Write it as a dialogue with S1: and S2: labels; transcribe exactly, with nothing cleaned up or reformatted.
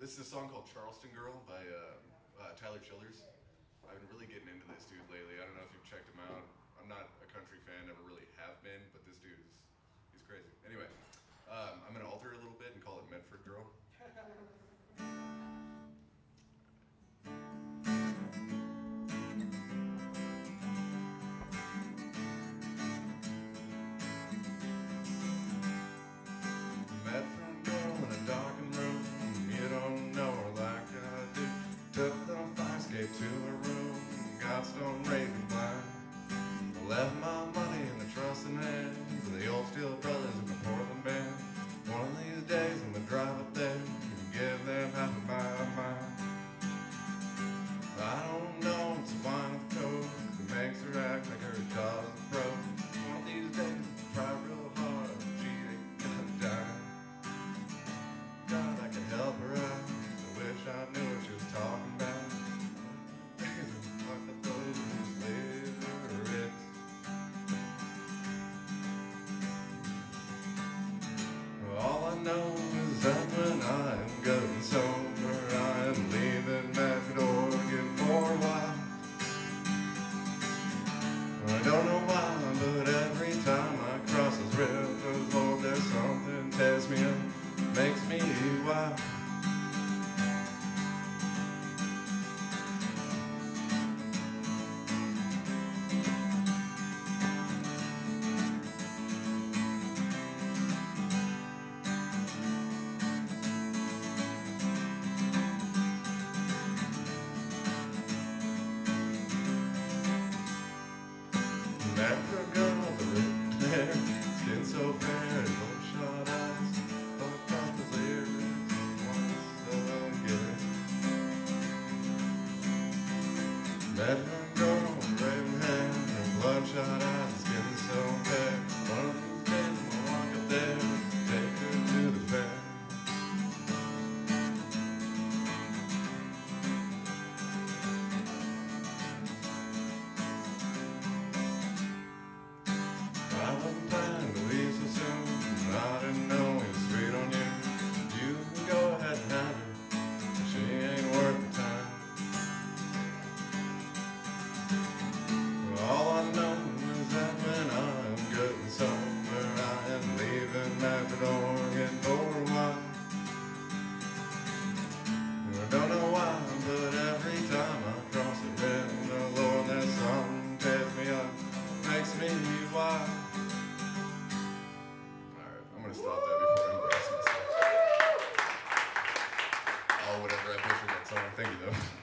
S1: This is a song called Charleston Girl by uh, uh, Tyler Childers. I've been really getting into this dude lately. I don't know if you've checked him out. I'm not a country fan, never really have been, but this dude is, he's crazy. Anyway, um, I'm going to alter it a little bit and call it Medford Girl. Medford girl in a darkened room, you don't know her like I do. Took the fire escape to her room, got stone raving blind. Left my money in the trusting hands of the old Steel Brothers in the Portland band. One of these days I'm gonna drive up there and give them half a mile of mine. I don't know, it's a wine with code that makes her act like her dog's a pro. One of these days I'll try real hard, she ain't gonna die. God, I could help her out, I wish I knew what she was talking about. Fuck up those lyrics. All I know is that when I am good and sober, I am leaving Medford, Oregon for a while. I don't know why, but every time I cross those rivers, Lord, there's something tears me up, makes me wild. Medford girl with the ripped hair, skin so fair and bloodshot eyes, fucked up his lyrics, once again. Medford girl with raven hair and bloodshot eyes, skin so fair. One of these days I'm gonna walk up there and take her to the fair. I wasn't planning to leave so soon, I didn't know it was sweet on you. You can go ahead and have her, but she ain't worth the time. All I know is that when I am good and sober, I am leaving Medford, Oregon for a while. I don't know why, but every time I cross the river, Lord, that song tears me up, makes me wild. I'm going to stop that before I embarrass myself. Oh, whatever, I butchered that song. Thank you, though.